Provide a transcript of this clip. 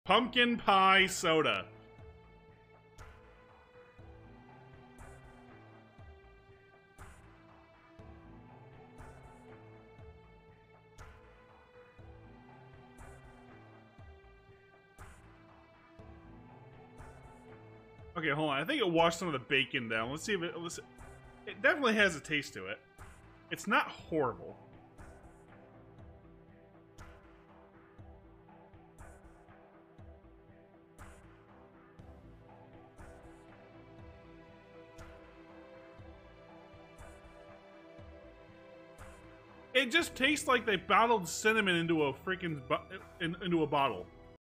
Pumpkin pie soda. Okay, hold on. I think it washed some of the bacon down. Let's see if it was. It definitely has a taste to it. It's not horrible. It just tastes like they bottled cinnamon into a freaking into a bottle.